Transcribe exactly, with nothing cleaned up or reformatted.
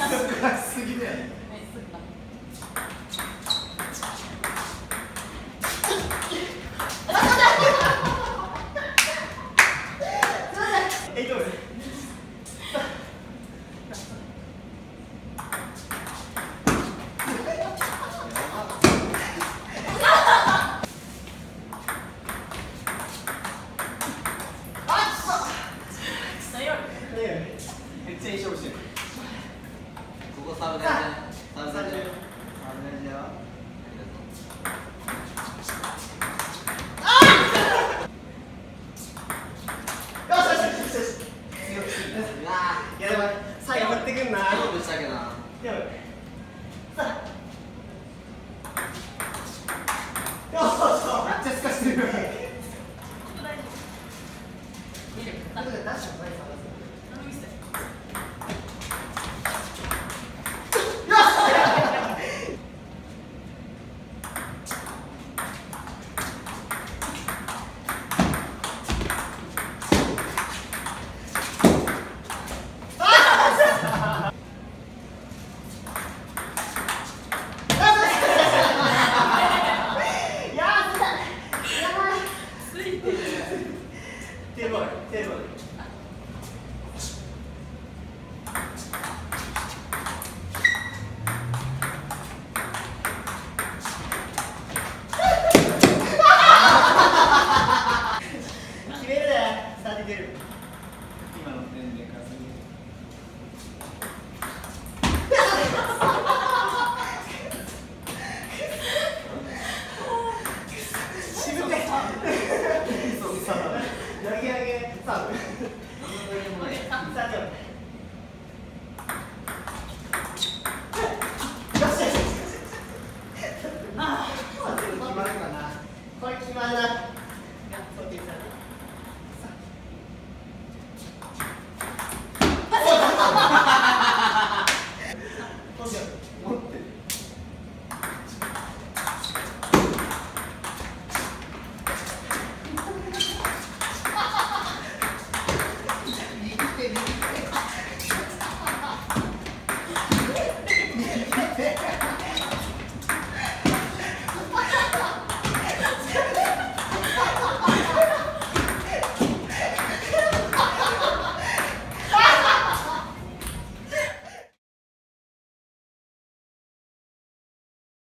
難しすぎだよね。え、どうです？めっちゃいい勝負してる。 ここサーブ大事だね。サーブ大事だよ。サーブ大事だよ。 よしよしよしよし。強くする。いやでも最後振ってくんな。 勝負したけどな。 やばい。